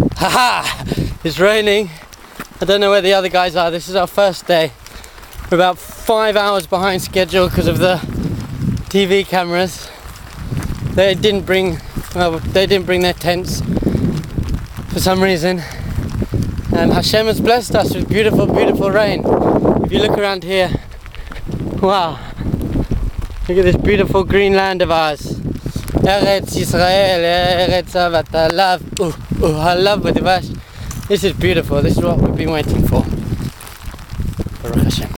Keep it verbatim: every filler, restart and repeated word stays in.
Haha! It's raining. I don't know where the other guys are. This is our first day. We're about five hours behind schedule because of the T V cameras. They didn't bring, well, they didn't bring their tents for some reason. And Hashem has blessed us with beautiful, beautiful rain. If you look around here, wow. Look at this beautiful green land of ours. Eretz Yisrael, Eretz Avat Halav, uh, uh, Halav v'Dvash. This is beautiful. This is what we've been waiting for. Baruch Hashem.